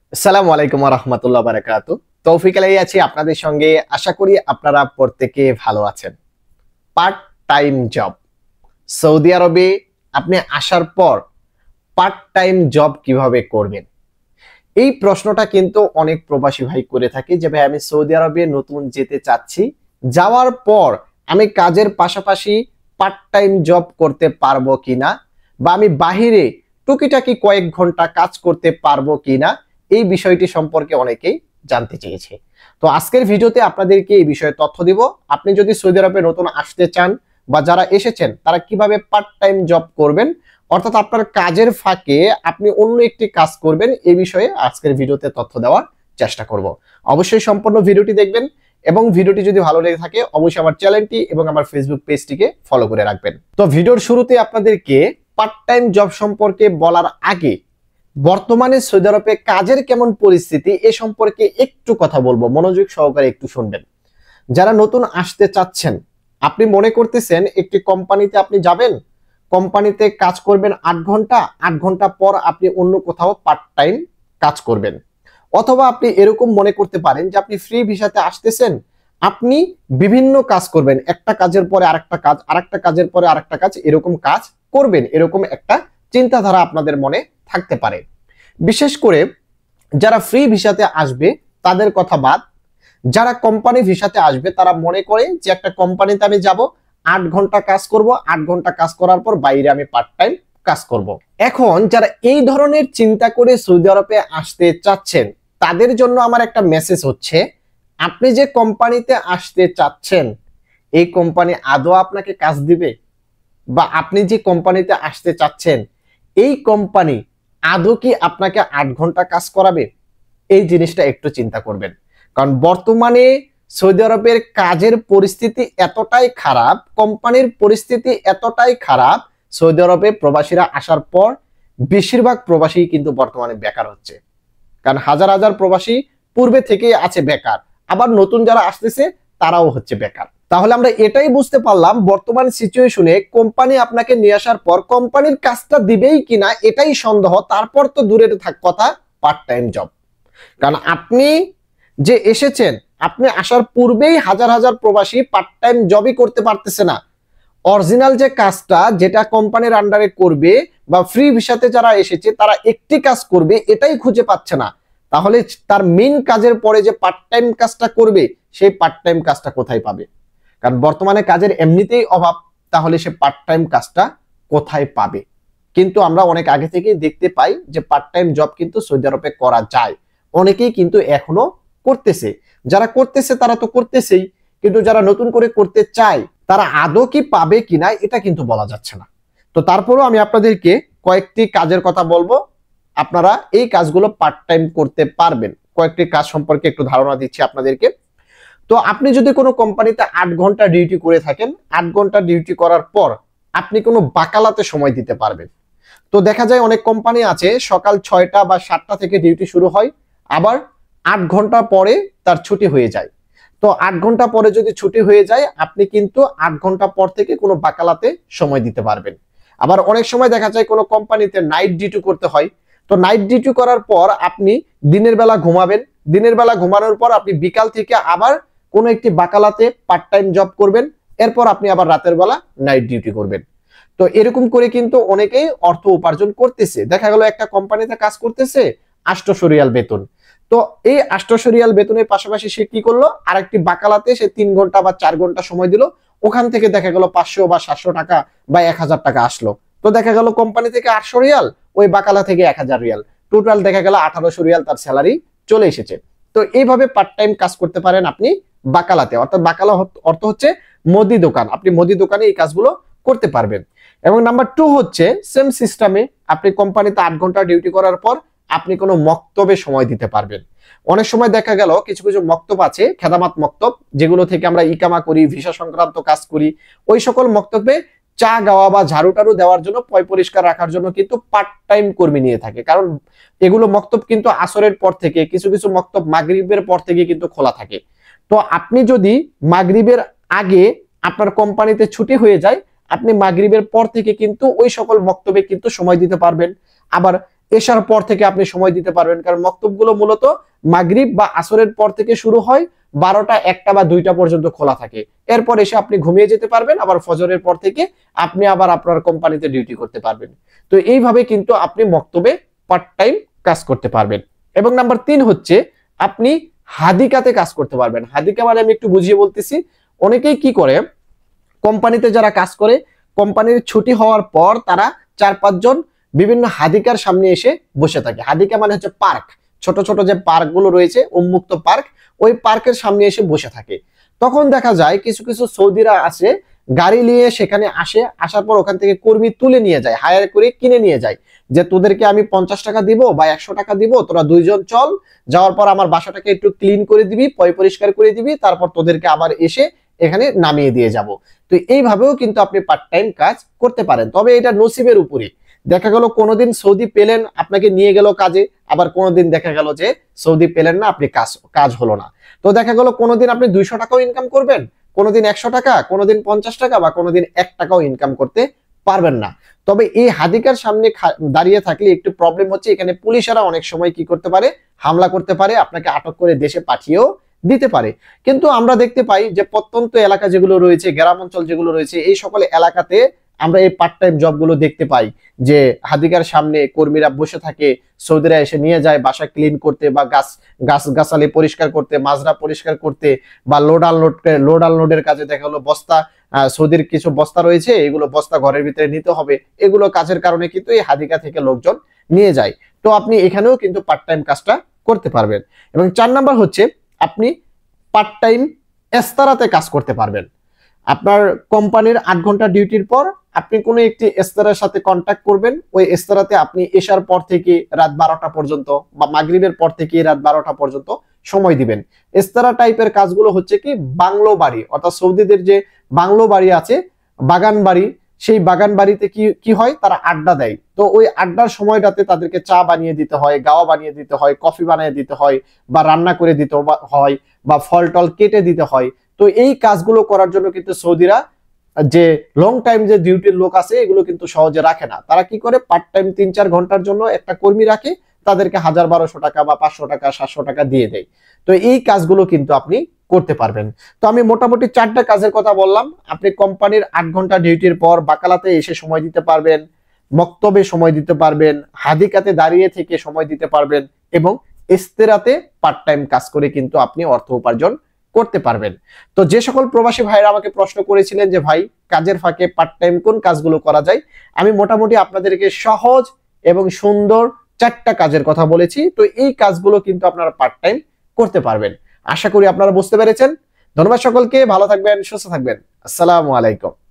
আসসালামু আলাইকুম ওয়া রাহমাতুল্লাহি ওয়া বারাকাতুহু। তৌফিক আলাই আছি আপনাদের সঙ্গে। আশা করি আপনারা প্রত্যেকে ভালো আছেন। Part time job. সৌদি আরবে আপনি আসার পর পার্ট টাইম জব কিভাবে করবেন? এই প্রশ্নটা কিন্তু অনেক প্রবাসী ভাই করে থাকে যে ভাই আমি সৌদি আরবে নতুন যেতে চাচ্ছি। যাওয়ার পর আমি কাজের পাশাপাশি পার্ট টাইম জব করতে পারবো কিনা বা আমি বাহিরে টুকিটাকি কয়েক ঘন্টা কাজ করতে পারবো কিনা এই বিষয়টি সম্পর্কে অনেকেই জানতে চেয়েছে। তো আজকের ভিডিওতে আপনাদেরকে এই বিষয়ে তথ্য দিব। আপনি যদি সৌদি আরবে নতুন আসতে চান বা যারা এসেছেন তারা কিভাবে পার্ট টাইম জব করবেন, অর্থাৎ আপনার কাজের ফাঁকে আপনি অন্য একটি কাজ করবেন, এই বিষয়ে আজকের ভিডিওতে তথ্য দেওয়ার চেষ্টা করব। অবশ্যই সম্পূর্ণ ভিডিওটি দেখবেন এবং ভিডিওটি যদি ভালো লেগে থাকে অবশ্যই আমার চ্যানেলটি এবং আমার ফেসবুক পেজটিকে ফলো করে রাখবেন। তো ভিডিওর শুরুতে আপনাদেরকে পার্ট টাইম জব সম্পর্কে বলার আগে বর্তমানে সৌদি আরবে কাজের কেমন পরিস্থিতি এ সম্পর্কে একটু কথা বলবো, মনোযোগ সহকারে একটু শুনবেন। যারা নতুন আসতে চাচ্ছেন, আপনি মনে করতেছেন একটি কোম্পানিতে আপনি যাবেন, কোম্পানিতে কাজ করবেন 8 ঘন্টা, 8 ঘন্টা পর আপনি অন্য কোথাও পার্ট টাইম কাজ করবেন। অথবা আপনি এরকম মনে করতে পারেন যে আপনি ফ্রি ভিসাতে আসতেছেন, আপনি বিভিন্ন কাজ করবেন, একটা কাজের পরে আরেকটা কাজ, আরেকটা কাজের পরে আরেকটা কাজ, এরকম কাজ করবেন, এরকম একটা চিন্তাধারা আপনাদের মনে থাকতে পারে। বিশেষ করে যারা ফ্রি ভিসাতে আসবে তাদের কথা বাদ, যারা কোম্পানি ভিসাতে আসবে তারা মনে করে যে একটা কোম্পানিতে আমি যাব, 8 ঘন্টা কাজ করব, 8 ঘন্টা কাজ করার পর বাইরে আমি পার্ট টাইম কাজ করব। এখন যারা এই ধরনের চিন্তা করে সৌদি আরবে আসতে চাচ্ছেন তাদের জন্য আমার একটা মেসেজ হচ্ছে, আপনি যে কোম্পানিতে আসতে চাচ্ছেন এই কোম্পানি আদৌ আপনাকে কাজ দিবে? বা আপনি যে কোম্পানিতে আসতে চাচ্ছেন এই কোম্পানি আদৌ কি আপনাকে 8 ঘন্টা কাজ করাবে? এই জিনিসটা একটু চিন্তা করবেন। কারণ বর্তমানে সৌদি আরবের কাজের পরিস্থিতি এতটাই খারাপ, কোম্পানির পরিস্থিতি এতটাই খারাপ, সৌদি আরবে প্রবাসীরা আসার পর বেশিরভাগ প্রবাসী কিন্তু বর্তমানে বেকার হচ্ছে। কারণ হাজার হাজার প্রবাসী পূর্বে থেকেই আছে বেকার, আবার নতুন যারা আসতেছে তারাও হচ্ছে বেকার। তাহলে আমরা এটাই বুঝতে পারলাম বর্তমান সিচুয়েশনে কোম্পানি আপনাকে নিয়ে আসার পর কোম্পানির কাজটা দিবেই কিনা এটাই সন্দেহ। তারপর তো দূরের থাক কথা পার্ট টাইম জব। কারণ আপনি যে এসেছেন, আপনি আসার পূর্বেই হাজার হাজার প্রবাসী পার্ট টাইম জবই করতে পারতেছে না। অরিজিনাল যে কাজটা যেটা কোম্পানির আন্ডারে করবে বা ফ্রি ভিসাতে যারা এসেছে তারা একটি কাজ করবে এটাই খুঁজে পাচ্ছে না। তাহলে তার মেইন কাজের পরে যে পার্ট টাইম কাজটা করবে সেই পার্ট টাইম কাজটা কোথায় পাবে? কারণ বর্তমানে কাজের এমনিতেই অভাব, তাহলে সে পার্ট টাইম কাজটা কোথায় পাবে? কিন্তু আমরা অনেক আগে থেকেই দেখতে পাই যে পার্ট টাইম জব কিন্তু সৌদি আরবে করা যায়, অনেকেই কিন্তু এখনো করতেছে। যারা করতেছে তারা তো করতেছেই, কিন্তু যারা নতুন করে করতে চায় তারা আদৌ কি পাবে কিনা এটা কিন্তু বলা যাচ্ছে না। তো তারপরেও আমি আপনাদেরকে কয়েকটি কাজের কথা বলবো, আপনারা এই কাজগুলো পার্ট টাইম করতে পারবেন। কয়েকটি কাজ সম্পর্কে একটু ধারণা দিচ্ছি আপনাদেরকে। তো আপনি যদি কোনো কোম্পানিতে 8 ঘন্টা ডিউটি করে থাকেন, 8 ঘন্টা ডিউটি করার পর আপনি কোনো বাকালাতে সময় দিতে পারবেন। তো দেখা যায় অনেক কোম্পানি আছে সকাল 6টা বা 7টা থেকে ডিউটি শুরু হয়, আবার 8 ঘন্টা পরে তার ছুটি হয়ে যায়। তো 8 ঘন্টা পরে যদি ছুটি হয়ে যায় আপনি কিন্তু 8 ঘন্টা পর থেকে কোনো বাকালাতে সময় দিতে পারবেন। আবার অনেক সময় দেখা যায় কোনো কোম্পানিতে নাইট ডিউটি করতে হয়। তো নাইট ডিউটি করার পর আপনি দিনের বেলা ঘুমাবেন, দিনের বেলা ঘুমানোর পর আপনি বিকাল থেকে আবার কোনো একটি বাকালাতে পার্ট টাইম জব করবেন, এরপর আপনি আবার রাতের বেলা নাইট ডিউটি করবেন। তো এরকম করে কিন্তু অনেকেই অর্থ উপার্জন করতেছে। দেখা গেল একটা কোম্পানিতে কাজ করতেছে 800 রিয়াল বেতন। তো এই 800 রিয়াল বেতনের পাশাপাশি সে কি করলো, আরেকটি বাকালাতে সে 3 ঘন্টা বা 4 ঘন্টা সময় দিল, ওখান থেকে দেখা গেল 500 বা 700 টাকা বা 1000 টাকা আসলো। তো দেখা গেল কোম্পানি থেকে 800 রিয়াল, ওই বাকালা থেকে 1000 রিয়াল, টোটাল দেখা গেল 1800 রিয়াল তার স্যালারি চলে এসেছে। তো এইভাবে পার্ট টাইম কাজ করতে পারেন আপনি বাকালাতে, অর্থাৎ বাকালা অর্থ হচ্ছে মুদি দোকান, আপনি মুদি দোকানে এই কাজগুলো করতে পারবেন। এবং নাম্বার 2 হচ্ছে সেম সিস্টেমে আপনি কোম্পানিতে 8 ঘন্টা ডিউটি করার পর আপনি কোনো মক্তবে সময় দিতে পারবেন। অনেক সময় দেখা গেল কিছু কিছু মক্তব আছে, খেদামাত মক্তব, যেগুলো থেকে আমরা ইকামা করি, ভিসা সংক্রান্ত কাজ করি, ওই সকল মক্তবে চা গাওয়া বা ঝাড়ু টাড়ু দেওয়ার জন্য, পয় পরিষ্কার রাখার জন্য কিন্তু পার্ট টাইম কর্মী নিয়ে থাকে। কারণ এগুলো মক্তব কিন্তু আসরের পর থেকে, কিছু কিছু মক্তব মাগরিবের পর থেকে কিন্তু খোলা থাকে। তো আপনি যদি মাগরিবের আগে আপনার কোম্পানিতে ছুটি হয়ে যায়, আপনি মাগরিবের পর থেকে কিন্তু ওই সকল মক্তবে কিন্তু সময় দিতে পারবেন। আবার এশার পর থেকে আপনি সময় দিতে পারবেন, কারণ মক্তবগুলো মূলত মাগরিব বা আসরের পর থেকে শুরু হয়, 12টা 1টা বা 2টা পর্যন্ত খোলা থাকে। এরপর এসে আপনি ঘুমিয়ে যেতে পারবেন, আবার ফজরের পর থেকে আপনি আবার আপনার কোম্পানিতে ডিউটি করতে পারবেন। তো এইভাবে কিন্তু আপনি মক্তবে পার্ট টাইম কাজ করতে পারবেন। এবং নাম্বার 3 হচ্ছে আপনি হাদিকাতে কাজ করতে পারবেন। হাদিকা মানে আমি একটু বুঝিয়ে বলতেছি। অনেকেই কি করে, কোম্পানিতে যারা কাজ করে, কোম্পানির ছুটি হওয়ার পর তারা 4-5 জন বিভিন্ন হাদিকার সামনে এসে বসে থাকে। হাদিকা মানে হচ্ছে পার্ক, ছোট ছোট যে পার্ক গুলো রয়েছে, উন্মুক্ত পার্ক, ওই পার্কের সামনে এসে বসে থাকে। তখন দেখা যায় কিছু কিছু সৌদিরা আছে, গাড়ি নিয়ে সেখানে আসে, আসার পর ওখান থেকে কর্মী তুলে নিয়ে যায়, হায়ার করে কিনে নিয়ে যায়, যে তোদেরকে আমি 50 টাকা দিব বা 100 টাকা দিব, তোরা 2 জন চল, যাওয়ার পর আমার বাসাটাকে একটু ক্লিন করে দিবি, পরিষ্কার করে দিবি, তারপর তোদেরকে আবার এসে এখানে নামিয়ে দিয়ে যাব। তো এইভাবেও কিন্তু আপনি পার্ট টাইম কাজ করতে পারেন, তবে এটা নসিবের উপরে। দেখা গেল কোনোদিন সৌদি পেলেন, আপনাকে নিয়ে গেল কাজে, আবার কোনোদিন দেখা গেল যে সৌদি পেলেন না, আপনি কাজ হলো না। তো দেখা গেল কোনোদিন আপনি 200 টাকাও ইনকাম করবেন, কোনোদিন 100 টাকা, কোনোদিন 50 টাকা, বা কোনোদিন 1 টাকাও ইনকাম করতে পারবেন না। তবে এই হাদিকার সামনে দাঁড়িয়ে থাকলে একটু প্রবলেম হচ্ছে, এখানে পুলিশেরা অনেক সময় কি করতে পারে, হামলা করতে পারে, আপনাকে আটক করে দেশে পাঠিয়েও দিতে পারে। কিন্তু আমরা দেখতে পাই যে প্রত্যন্ত এলাকা যেগুলো রয়েছে, গ্রাম অঞ্চল যেগুলো রয়েছে, এই সকল এলাকাতে আমরা এই পার্ট টাইম জবগুলো দেখতে পাই, যে হাদিকার সামনে কর্মীরা বসে থাকে, সৌদিরা এসে নিয়ে যায় বাসা ক্লিন করতে, বা গাছালি পরিষ্কার করতে, মাজরা পরিষ্কার করতে, বা লোড আনলোডের কাজে। দেখা গেলো বস্তা, সৌদির কিছু বস্তা রয়েছে, এগুলো বস্তা ঘরের ভিতরে নিতে হবে, এগুলো কাজের কারণে কিন্তু এই হাদিকা থেকে লোকজন নিয়ে যায়। তো আপনি এখানেও কিন্তু পার্ট টাইম কাজটা করতে পারবেন। এবং 4 নাম্বার হচ্ছে আপনি পার্ট টাইম এস্তারাতে কাজ করতে পারবেন। আপনার কোম্পানির 8 ঘন্টা ডিউটির পর আপনি কোনো একটি এস্তারার সাথে কন্ট্যাক্ট করবেন, ওই এস্তারাতে আপনি এশার পর থেকে রাত 12টা পর্যন্ত বা মাগরিবের পর থেকে রাত 12টা পর্যন্ত সময় দিবেন। এস্তারা টাইপের কাজগুলো হচ্ছে কি বাংলো বাড়ি, অর্থাৎ সৌদিদের যে বাংলো বাড়ি আছে, বাগান বাড়ি, সেই বাগান বাড়িতে কি হয়, তারা আড্ডা দেয়। তো ওই আড্ডার সময়টাতে তাদেরকে চা বানিয়ে দিতে হয়, গাওয়া বানিয়ে দিতে হয়, কফি বানিয়ে দিতে হয়, বা রান্না করে দিতে হয়, বা ফল টল কেটে দিতে হয়। তো এই কাজগুলো করার জন্য কিন্তু সৌদিরা যে লং টাইম যে ডিউটির লোক আছে, এগুলো কিন্তু সহজে রাখে না। তারা কি করে, পার্ট টাইম 3-4 ঘন্টার জন্য একটা কর্মী রাখে, তাদেরকে 1000-1200 টাকা বা 500 টাকা 700 টাকা দিয়ে দেয়। তো এই কাজগুলো কিন্তু আপনি করতে পারবেন। তো আমি মোটামুটি 4টা কাজের কথা বললাম। আপনি কোম্পানির 8 ঘন্টা ডিউটির পর বাকালাতে এসে সময় দিতে পারবেন, মক্তবে সময় দিতে পারবেন, হাদিকাতে দাঁড়িয়ে থেকে সময় দিতে পারবেন, এবং ইস্তেরাতে পার্ট টাইম কাজ করে কিন্তু আপনি অর্থ উপার্জন করতে পারবেন। তো যে সকল প্রবাসী ভাইরা আমাকে প্রশ্ন করেছিলেন যে ভাই কাজের ফাঁকে পার্ট টাইম কোন কাজগুলো করা যায়, আমি মোটামুটি আপনাদেরকে সহজ এবং সুন্দর 4টা কাজের কথা বলেছি। তো এই কাজগুলো কিন্তু আপনারা পার্ট টাইম করতে পারবেন। আশা করি আপনারা বুঝতে পেরেছেন। ধন্যবাদ সকলকে, ভালো থাকবেন, সুস্থ থাকবেন। আসসালামু আলাইকুম।